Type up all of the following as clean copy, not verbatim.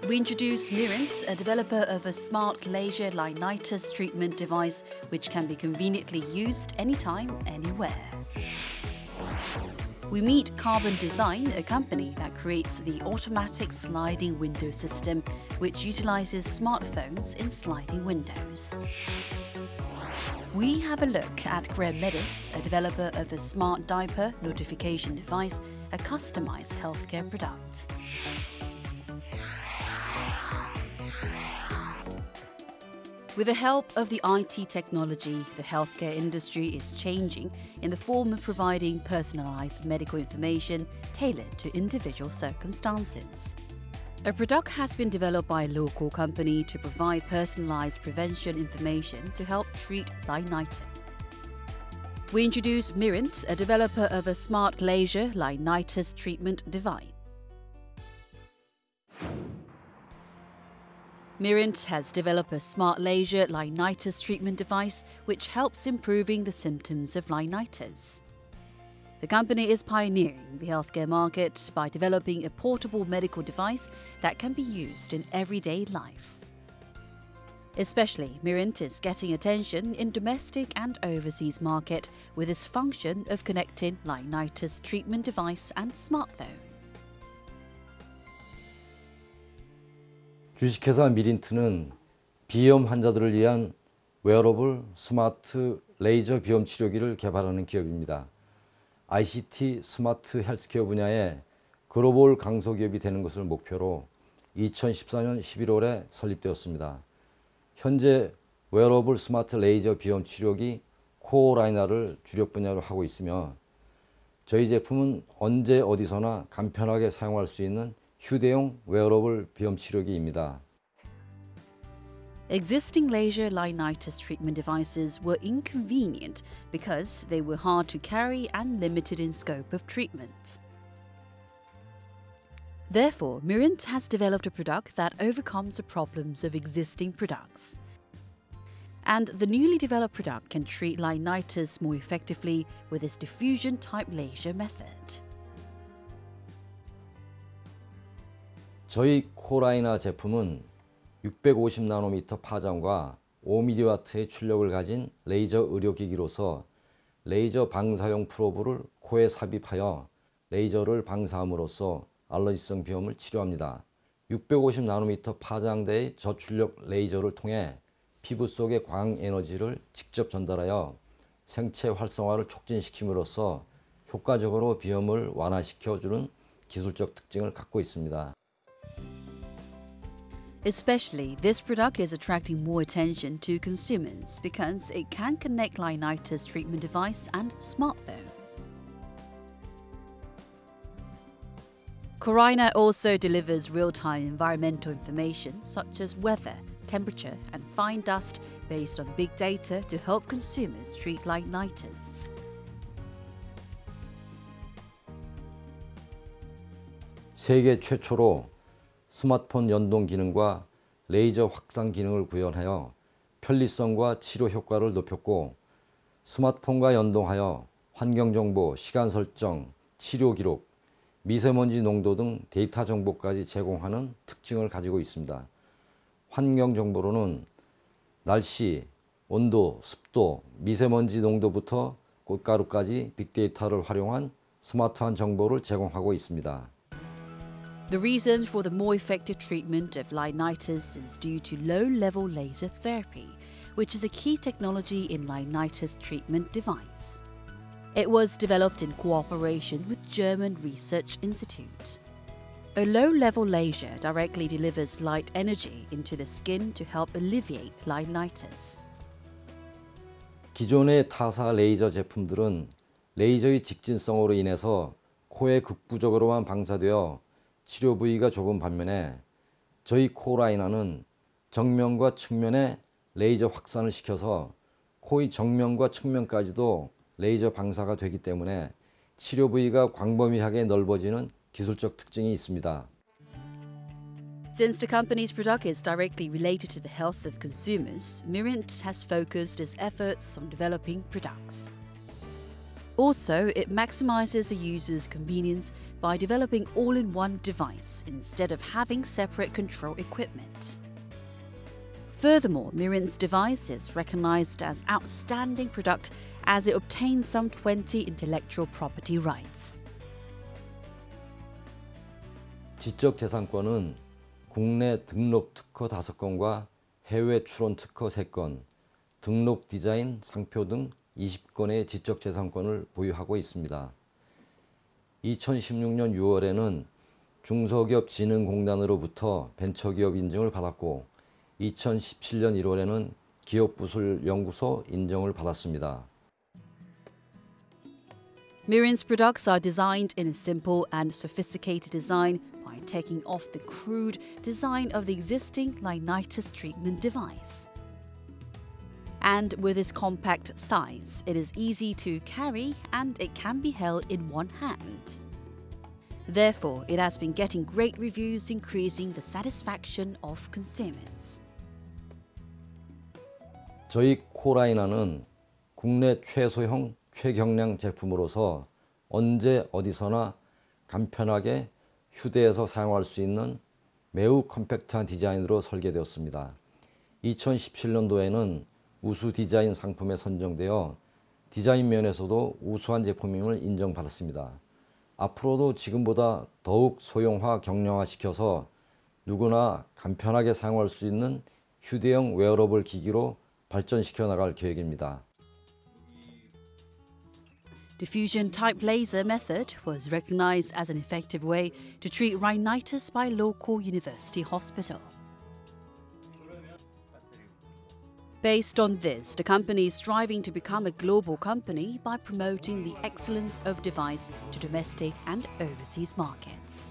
We introduce Mirint, a developer of a smart laser linitis treatment device which can be conveniently used anytime, anywhere. We meet Carbon Design, a company that creates the automatic sliding window system which utilizes smartphones in sliding windows. We have a look at Gremedis, a developer of a smart diaper notification device, a customized healthcare product. With the help of the IT technology, the healthcare industry is changing in the form of providing personalized medical information tailored to individual circumstances. A product has been developed by a local company to provide personalized prevention information to help treat linitis. We introduce Mirint, a developer of a smart laser linitis treatment device. Mirint has developed a smart laser linitis treatment device which helps improving the symptoms of linitis. The company is pioneering the healthcare market by developing a portable medical device that can be used in everyday life. Especially, Mirint is getting attention in domestic and overseas market with its function of connecting linitis treatment device and smartphone. 주식회사 미린트는 비염 환자들을 위한 웨어러블 스마트 레이저 비염 치료기를 개발하는 기업입니다. ICT 스마트 헬스케어 분야의 글로벌 강소기업이 되는 것을 목표로 2014년 11월에 설립되었습니다. 현재 웨어러블 스마트 레이저 비염 치료기 코어라이나를 주력 분야로 하고 있으며 저희 제품은 언제 어디서나 간편하게 사용할 수 있는 휴대용 웨어러블 비염 치료기입니다. Existing laser linitis treatment devices were inconvenient because they were hard to carry and limited in scope of treatment. Therefore, Mirint has developed a product that overcomes the problems of existing products. And the newly developed product can treat linitis more effectively with its diffusion-type laser method. 저희 코라이나 제품은 650나노미터 파장과 5mW의 출력을 가진 레이저 의료기기로서 레이저 방사용 프로브를 코에 삽입하여 레이저를 방사함으로써 알러지성 비염을 치료합니다. 650나노미터 파장대의 저출력 레이저를 통해 피부 속의 광에너지를 직접 전달하여 생체 활성화를 촉진시킴으로써 효과적으로 비염을 완화시켜주는 기술적 특징을 갖고 있습니다. Especially, this product is attracting more attention to consumers because it can connect linitis treatment device and smartphone. Coraina also delivers real-time environmental information such as weather, temperature and fine dust based on big data to help consumers treat linitis. 세계 최초로 스마트폰 연동 기능과 레이저 확산 기능을 구현하여 편리성과 치료 효과를 높였고 스마트폰과 연동하여 환경정보, 시간 설정, 치료 기록, 미세먼지 농도 등 데이터 정보까지 제공하는 특징을 가지고 있습니다. 환경 정보로는 날씨, 온도, 습도, 미세먼지 농도부터 꽃가루까지 빅데이터를 활용한 스마트한 정보를 제공하고 있습니다. The reason for the more effective treatment of linitis is due to low-level laser therapy, which is a key technology in linitis treatment device. It was developed in cooperation with German Research Institute. A low-level laser directly delivers light energy into the skin to help alleviate linitis. 기존의 타사 레이저 제품들은 레이저의 직진성으로 인해서 코에 극부적으로만 방사되어 치료 부위가 좁은 반면에 저희 코라이나는 정면과 측면에 레이저 확산을 시켜서 코의 정면과 측면까지도 레이저 방사가 되기 때문에 치료 부위가 광범위하게 넓어지는 기술적 특징이 있습니다. Since the company's product is directly related to the health of consumers, Mirint has focused its efforts on developing products. Also, it maximizes the user's convenience by developing all-in-one device instead of having separate control equipment. Furthermore, Mirin's device is recognized as outstanding product as it obtains some 20 intellectual property rights. 지적재산권은 국내 등록 특허 5건과 해외 출원 특허 3건, 등록 디자인, 상표 등 20건의 지적재산권을 보유하고 있습니다. 2016년 6월에는 중소기업진흥공단으로부터 벤처기업 인증을 받았고 2017년 1월에는 기업부설 연구소 인정을 받았습니다. Mirin's products are designed in a simple and sophisticated design by taking off the crude design of the existing Linitis treatment device. And with its compact size, it is easy to carry and it can be held in one hand. Therefore, it has been getting great reviews, increasing the satisfaction of consumers. 저희 코라이나는 국내 최소형 최경량 제품으로서 언제 어디서나 간편하게 휴대해서 사용할 수 있는 매우 컴팩트한 디자인으로 설계되었습니다. 2017년도에는 우수 디자인 상품에 선정되어 디자인 면에서도 우수한 제품임을 인정받았습니다. 앞으로도 지금보다 더욱 소형화, 경량화시켜서 누구나 간편하게 사용할 수 있는 휴대용 웨어러블 기기로 발전시켜 나갈 계획입니다. Diffusion type laser method was recognized as an effective way to treat rhinitis by local university hospital. Based on this, the company is striving to become a global company by promoting the excellence of device to domestic and overseas markets.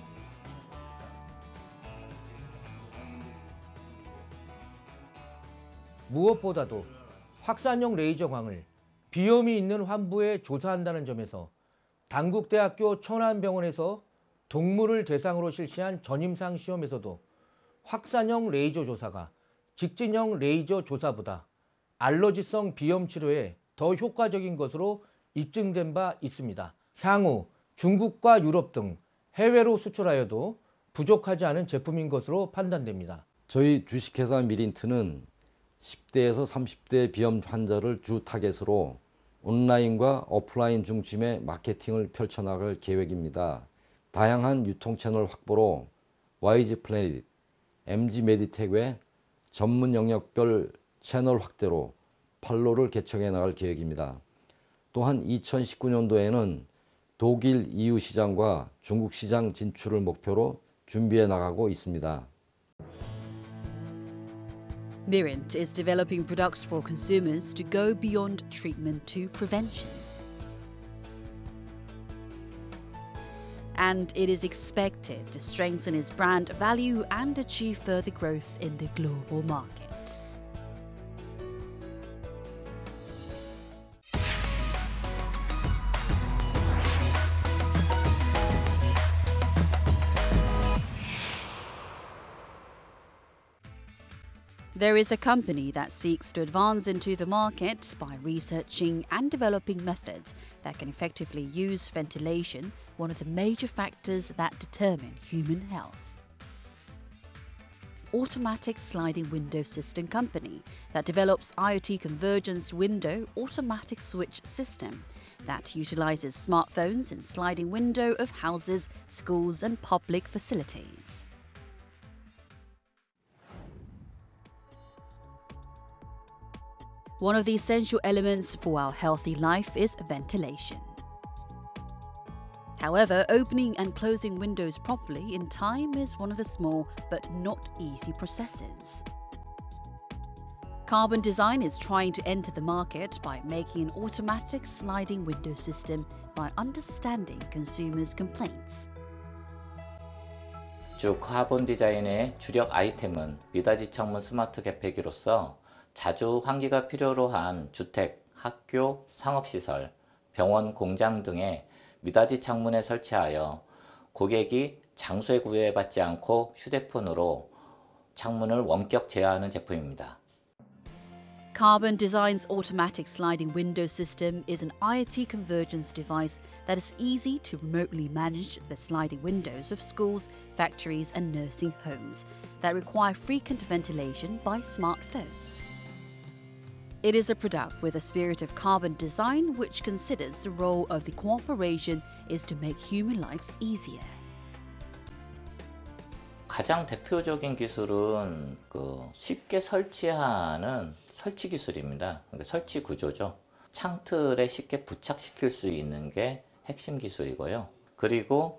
무엇보다도 확산형 레이저광을 비염이 있는 환부에 조사한다는 점에서 단국대학교 천안병원에서 동물을 대상으로 실시한 전임상 시험에서도 확산형 레이저 조사가 직진형 레이저 조사보다 알러지성 비염 치료에 더 효과적인 것으로 입증된 바 있습니다. 향후 중국과 유럽 등 해외로 수출하여도 부족하지 않은 제품인 것으로 판단됩니다. 저희 주식회사 미린트는 10대에서 30대 비염 환자를 주 타겟으로 온라인과 오프라인 중심의 마케팅을 펼쳐나갈 계획입니다. 다양한 유통 채널 확보로 YG 플래닛, MG 메디텍 외 전문 영역별 채널 확대로 판로를 개척해 나갈 계획입니다. 또한 2019년도에는 독일 EU 시장과 중국 시장 진출을 목표로 준비해 나가고 있습니다. Mirint is developing products for consumers to go beyond treatment to prevention. And it is expected to strengthen its brand value and achieve further growth in the global market. There is a company that seeks to advance into the market by researching and developing methods that can effectively use ventilation, one of the major factors that determine human health. Automatic Sliding Window System company that develops IoT convergence window automatic switch system that utilizes smartphones in sliding window of houses, schools and public facilities. One of the essential elements for our healthy life is ventilation. However, opening and closing windows properly in time is one of the small but not easy processes. Carbon Design is trying to enter the market by making an automatic sliding window system by understanding consumers' complaints. 주 카본 디자인의 주력 아이템은 미닫이 창문 스마트 개폐기로서 자주 환기가 필요로 한 주택, 학교, 상업시설, 병원, 공장 등의 미닫이 창문에 설치하여 고객이 장소에 구애받지 않고 휴대폰으로 창문을 원격 제어하는 제품입니다. Carbon Design's automatic sliding window system is an IoT convergence device that is easy to remotely manage the sliding windows of schools, factories and nursing homes that require frequent ventilation by smartphones. It is a product with a spirit of carbon design which considers the role of the cooperation is to make human lives easier. 가장 대표적인 기술은 쉽게 설치하는 설치 기술입니다. 그러니까 설치 구조죠. 창틀에 쉽게 부착시킬 수 있는 게 핵심 기술이고요. 그리고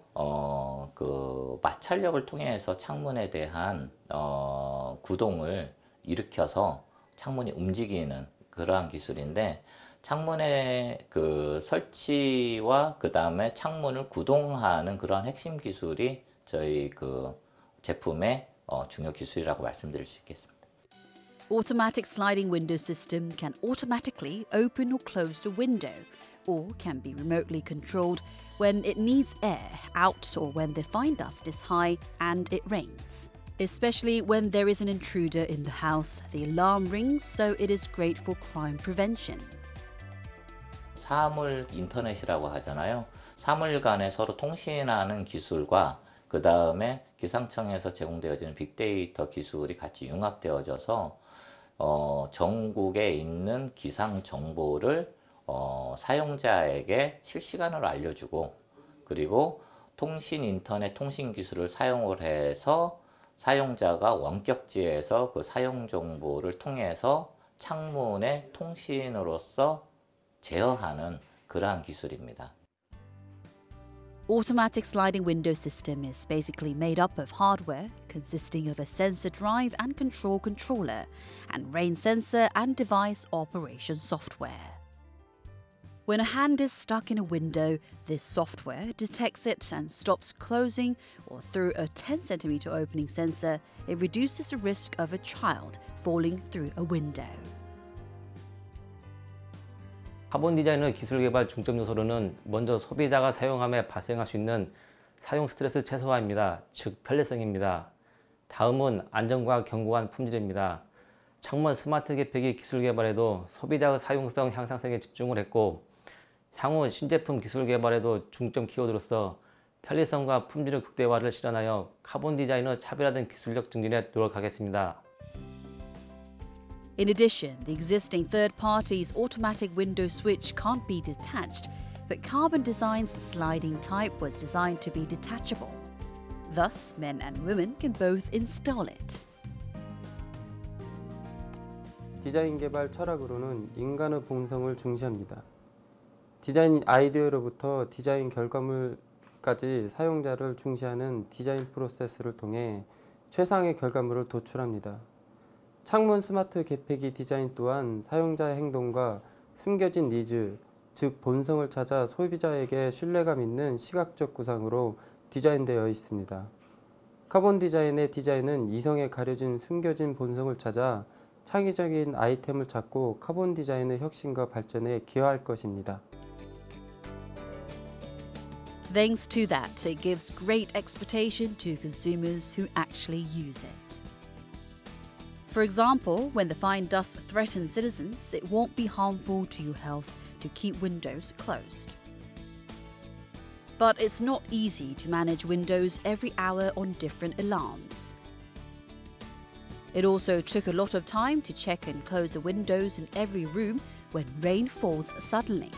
마찰력을 통해서 창문에 대한 구동을 일으켜서 창문이 움직이는 그러한 기술인데, 창문의 설치와 그 다음에 창문을 구동하는 그러한 핵심 기술이 저희 제품의 중요 기술이라고 말씀드릴 수 있겠습니다. Automatic sliding window system can automatically open or close the window, or can be remotely controlled when it needs air out or when the fine dust is high and it rains. Especially when there is an intruder in the house, the alarm rings, so it is great for crime prevention. 사물 인터넷이라고 하잖아요. 사물 간에 서로 통신하는 기술과 그 다음에 기상청에서 제공되어지는 빅데이터 기술이 같이 융합되어져서 전국에 있는 기상 정보를 사용자에게 실시간으로 알려주고, 그리고 통신 인터넷 통신 기술을 사용을 해서 사용자가 원격지에서 그 사용 정보를 통해서 창문의 통신으로서 제어하는 그러한 기술입니다. Automatic sliding window system is basically made up of hardware consisting of a sensor drive and control controller and rain sensor and device operation software. When a hand is stuck in a window, this software detects it and stops closing, or through a 10cm opening sensor, it reduces the risk of a child falling through a window. 카본 디자인의 기술 개발 중점 요소로는 먼저 소비자가 사용함에 발생할 수 있는 사용 스트레스 최소화입니다. 즉 편리성입니다. 다음은 안전과 견고한 품질입니다. 창문 스마트 개폐기 기술 개발에도 소비자의 사용성 향상성에 집중을 했고, 향후 신제품 기술 개발에도 중점 키워드로서 편리성과 품질의 극대화를 실현하여 카본 디자인의 차별화된 기술력 증진에 노력하겠습니다. In addition, the existing third party's automatic window switch can't be detached, but Carbon Design's sliding type was designed to be detachable. Thus, men and women can both install it. 디자인 개발 철학으로는 인간의 본성을 중시합니다. 디자인 아이디어로부터 디자인 결과물까지 사용자를 중시하는 디자인 프로세스를 통해 최상의 결과물을 도출합니다. 창문 스마트 개폐기 디자인 또한 사용자의 행동과 숨겨진 니즈, 즉 본성을 찾아 소비자에게 신뢰감 있는 시각적 구상으로 디자인되어 있습니다. 카본 디자인의 디자인은 이성에 가려진 숨겨진 본성을 찾아 창의적인 아이템을 찾고 카본 디자인의 혁신과 발전에 기여할 것입니다. Thanks to that, it gives great expectation to consumers who actually use it. For example, when the fine dust threatens citizens, it won't be harmful to your health to keep windows closed. But it's not easy to manage windows every hour on different alarms. It also took a lot of time to check and close the windows in every room when rain falls suddenly.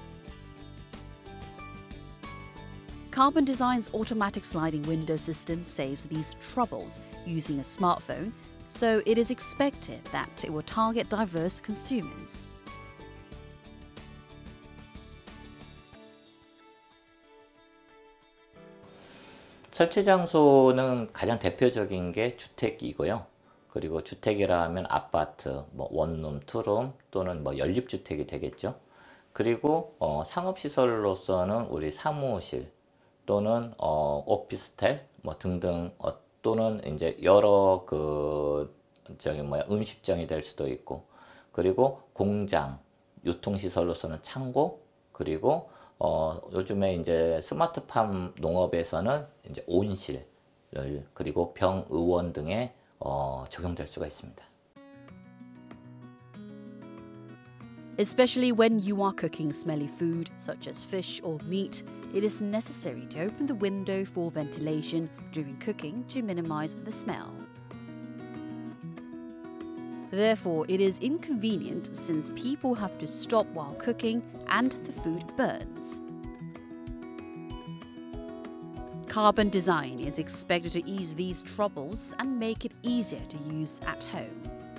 Carbon Design's automatic sliding window system saves these troubles using a smartphone, so it is expected that it will target diverse consumers. 설치 장소는 가장 대표적인 게 주택이고요. 그리고 주택이라 하면 아파트, 원룸, 투룸 또는 연립주택이 되겠죠. 그리고 상업시설로서는 우리 사무실 또는 오피스텔 등등 또는 이제 여러 음식점이 될 수도 있고, 그리고 공장, 유통시설로서는 창고, 그리고 요즘에 이제 스마트팜 농업에서는 이제 온실, 그리고 병의원 등에 적용될 수가 있습니다. Especially when you are cooking smelly food, such as fish or meat, it is necessary to open the window for ventilation during cooking to minimize the smell. Therefore, it is inconvenient since people have to stop while cooking and the food burns. Carbon design is expected to ease these troubles and make it easier to use at home.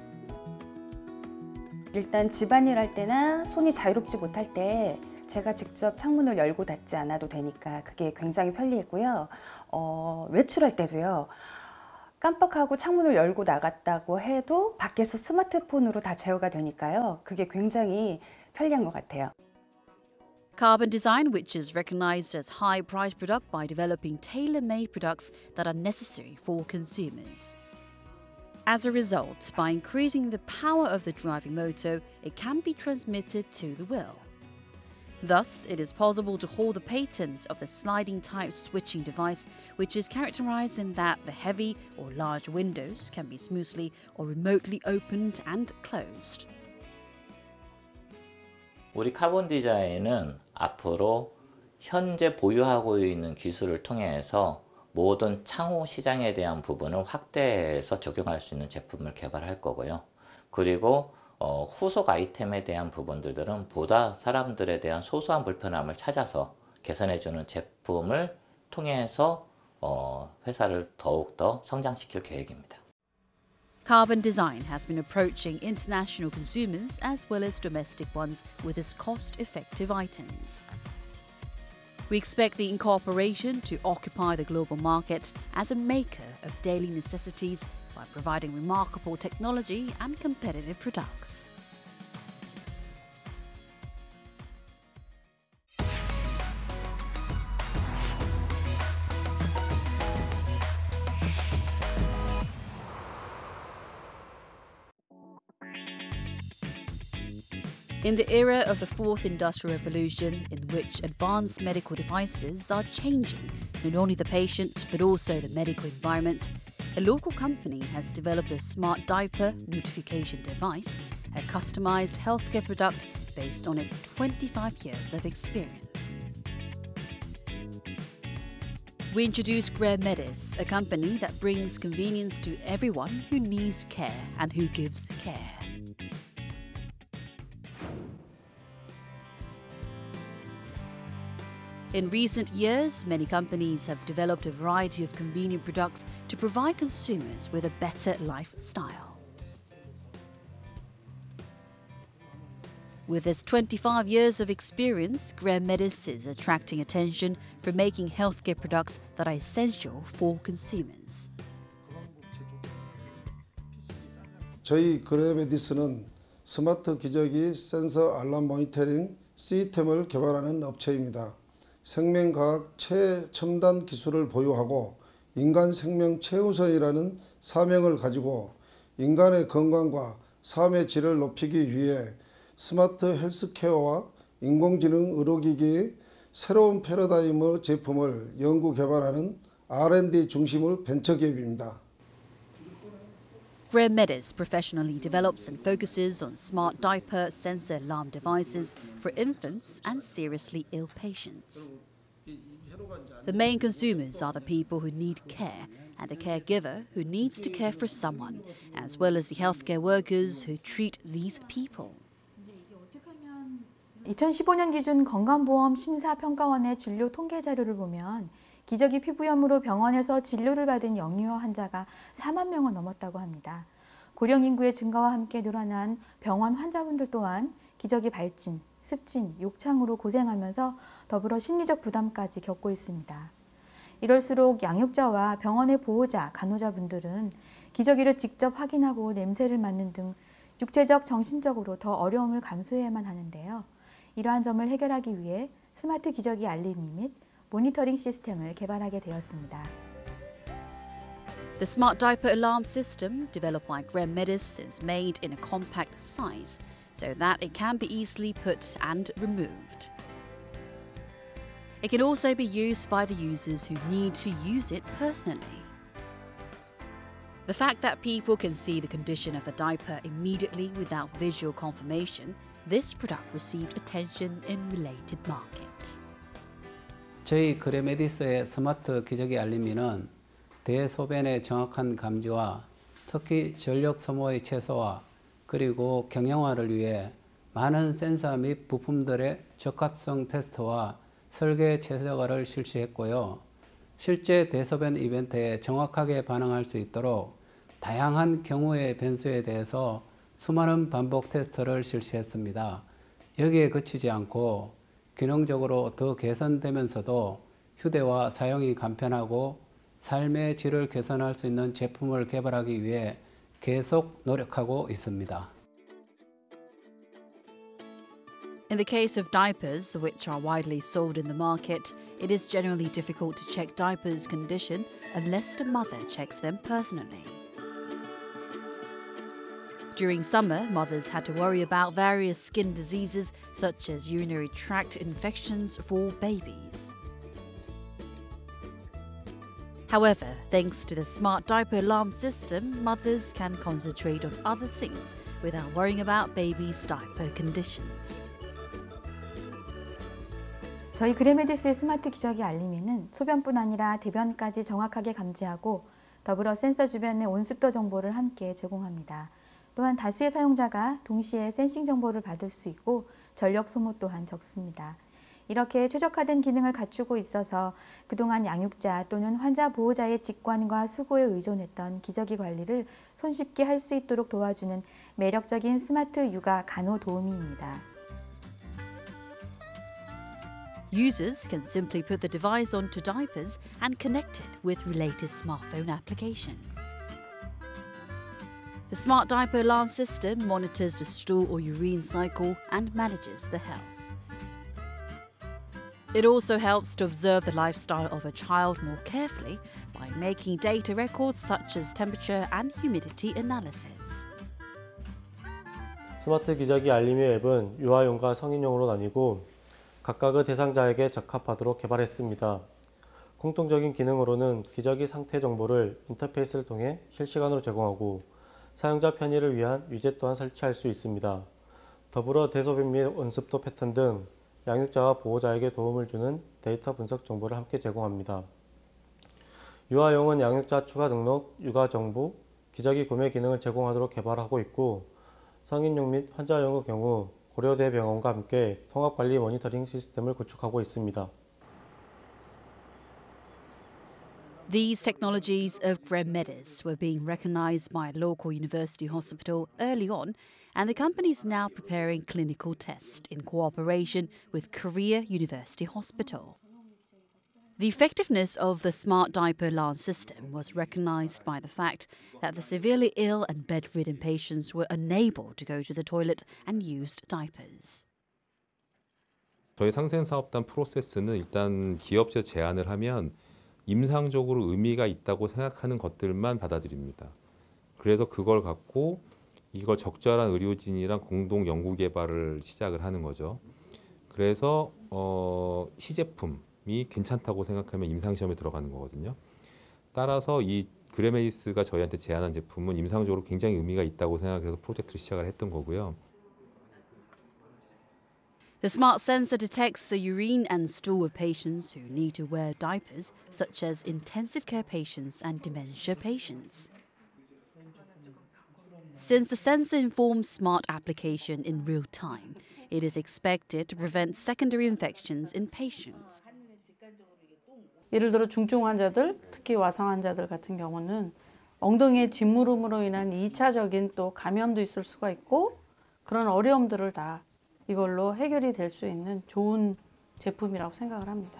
일단 집안일 할 때나 손이 자유롭지 못할 때 제가 직접 창문을 열고 닫지 않아도 되니까 그게 굉장히 편리했고요. 외출할 때도요. 깜빡하고 창문을 열고 나갔다고 해도 밖에서 스마트폰으로 다 제어가 되니까요. 그게 굉장히 편리한 것 같아요. Carbon design, which is recognized as high-priced product by developing tailor-made products that are necessary for consumers. As a result, by increasing the power of the driving motor, it can be transmitted to the wheel. Thus, it is possible to hold the patent of the sliding type switching device, which is characterized in that the heavy or large windows can be smoothly or remotely opened and closed. 우리 카본 디자인은 앞으로 현재 보유하고 있는 기술을 통해서 모든 창호 시장에 대한 부분을 확대해서 적용할 수 있는 제품을 개발할 거고요. 그리고 후속 아이템에 대한 부분들은 보다 사람들에 대한 소소한 불편함을 찾아서 개선해주는 제품을 통해서 회사를 더욱더 성장시킬 계획입니다. Carbon design has been approaching international consumers as well as domestic ones with its cost-effective items. We expect the incorporation to occupy the global market as a maker of daily necessities by providing remarkable technology and competitive products. In the era of the fourth industrial revolution, in which advanced medical devices are changing not only the patient but also the medical environment, a local company has developed a smart diaper notification device, a customized healthcare product based on its 25 years of experience. We introduce Graham Metis, a company that brings convenience to everyone who needs care and who gives care. In recent years, many companies have developed a variety of convenient products to provide consumers with a better lifestyle. With its 25 years of experience, Graham Metis is attracting attention for making healthcare products that are essential for consumers. 저희 그레메디스는 스마트 기저귀 센서 알람 모니터링 시스템을 개발하는 업체입니다. 생명과학 최첨단 기술을 보유하고 인간 생명 최우선이라는 사명을 가지고 인간의 건강과 삶의 질을 높이기 위해 스마트 헬스케어와 인공지능 의료기기의 새로운 패러다임의 제품을 연구 개발하는 R&D 중심의 벤처기업입니다. Graham Metis professionally develops and focuses on smart diaper sensor alarm devices for infants and seriously ill patients. The main consumers are the people who need care and the caregiver who needs to care for someone, as well as the healthcare workers who treat these people. 2015년 기준 건강보험 심사평가원의 진료 통계 자료를 보면 기저귀 피부염으로 병원에서 진료를 받은 영유아 환자가 4만 명을 넘었다고 합니다. 고령 인구의 증가와 함께 늘어난 병원 환자분들 또한 기저귀 발진, 습진, 욕창으로 고생하면서 더불어 심리적 부담까지 겪고 있습니다. 이럴수록 양육자와 병원의 보호자, 간호자분들은 기저귀를 직접 확인하고 냄새를 맡는 등 육체적, 정신적으로 더 어려움을 감수해야만 하는데요. 이러한 점을 해결하기 위해 스마트 기저귀 알림이 및 모니터링 시스템을 개발하게 되었습니다. The smart diaper alarm system, developed by Graham Metis, is made in a compact size so that it can be easily put and removed. It can also be used by the users who need to use it personally. The fact that people can see the condition of the diaper immediately without visual confirmation this product received attention in related markets. 저희 그레메디스의 스마트 기저귀 알림이는 대소변의 정확한 감지와 특히 전력 소모의 최소화 그리고 경영화를 위해 많은 센서 및 부품들의 적합성 테스트와 설계 최적화를 실시했고요. 실제 대소변 이벤트에 정확하게 반응할 수 있도록 다양한 경우의 변수에 대해서 수많은 반복 테스트를 실시했습니다. 여기에 그치지 않고 기능적으로 더 개선되면서도 휴대와 사용이 간편하고 삶의 질을 개선할 수 있는 제품을 개발하기 위해 계속 노력하고 있습니다. In the case of diapers, which are widely sold in the market, it is generally difficult to check diapers' condition unless the mother checks them personally. During summer, mothers had to worry about various skin diseases such as urinary tract infections for babies. However, thanks to the smart diaper alarm system, mothers can concentrate on other things without worrying about babies' diaper conditions. 저희 그레메디스의 스마트 기저귀 알림이는 소변뿐 아니라 대변까지 정확하게 감지하고 더불어 센서 주변의 온습도 정보를 함께 제공합니다. 또한 다수의 사용자가 동시에 센싱 정보를 받을 수 있고 전력 소모 또한 적습니다. 이렇게 최적화된 기능을 갖추고 있어서 그동안 양육자 또는 환자 보호자의 직관과 수고에 의존했던 기저귀 관리를 손쉽게 할 수 있도록 도와주는 매력적인 스마트 육아 간호 도우미입니다. Users can simply put the device onto diapers and connect it with related smartphone application. The smart diaper alarm system monitors the stool or urine cycle and manages the health. It also helps to observe the lifestyle of a child more carefully by making data records such as temperature and humidity analysis. 스마트 기저귀 알림이 앱은 유아용과 성인용으로 나뉘고 각각의 대상자에게 적합하도록 개발했습니다. 공통적인 기능으로는 기저귀 상태 정보를 인터페이스를 통해 실시간으로 제공하고 사용자 편의를 위한 위젯 또한 설치할 수 있습니다. 더불어 대소변 및 온습도 패턴 등 양육자와 보호자에게 도움을 주는 데이터 분석 정보를 함께 제공합니다. 유아용은 양육자 추가 등록, 육아 정보, 기저귀 구매 기능을 제공하도록 개발하고 있고 성인용 및 환자용의 경우 고려대병원과 함께 통합관리 모니터링 시스템을 구축하고 있습니다. These technologies of GremMedis were being recognized by a local university hospital early on, and the company is now preparing clinical tests in cooperation with Korea University Hospital. The effectiveness of the smart diaper alarm system was recognized by the fact that the severely ill and bedridden patients were unable to go to the toilet and used diapers. 저희 상생사업단 프로세스는 일단 기업체 제안을 하면 임상적으로 의미가 있다고 생각하는 것들만 받아들입니다. 그래서 그걸 갖고 이걸 적절한 의료진이랑 공동 연구 개발을 시작을 하는 거죠. 그래서 시제품이 괜찮다고 생각하면 임상시험에 들어가는 거거든요. 따라서 이 그레메디스가 저희한테 제안한 제품은 임상적으로 굉장히 의미가 있다고 생각해서 프로젝트를 시작을 했던 거고요. The smart sensor detects the urine and stool of patients who need to wear diapers, such as intensive care patients and dementia patients. Since the sensor informs smart application in real time, it is expected to prevent secondary infections in patients. 예를 들어 중증 환자들, 특히 와상 환자들 같은 경우는 엉덩이의 짓무름으로 인한 2차적인 또 감염도 있을 수가 있고 그런 어려움들을 다 이걸로 해결이 될 수 있는 좋은 제품이라고 생각을 합니다.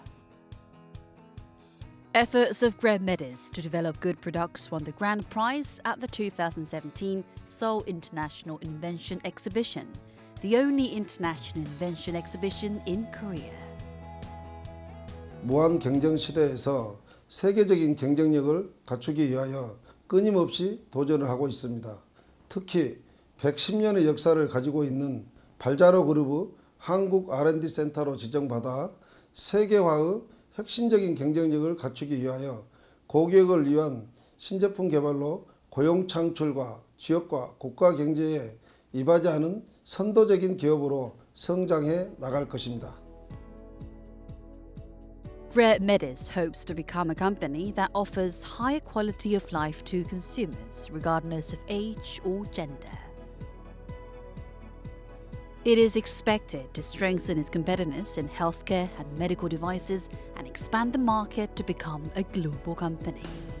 Efforts of GremMedis to develop good products won the grand prize at the 2017 Seoul International Invention Exhibition, the only international invention exhibition in Korea. 무한 경쟁 시대에서 세계적인 경쟁력을 갖추기 위하여 끊임없이 도전을 하고 있습니다. 특히 110년의 역사를 가지고 있는 발자로 그룹의 한국 R&D 센터로 지정받아 세계화의 혁신적인 경쟁력을 갖추기 위하여 고객을 위한 신제품 개발로 고용 창출과 지역과 국가 경제에 이바지하는 선도적인 기업으로 성장해 나갈 것입니다. Rare Medis hopes to become a company that offers higher quality of life to consumers, regardless of age or gender. It is expected to strengthen its competitiveness in healthcare and medical devices and expand the market to become a global company.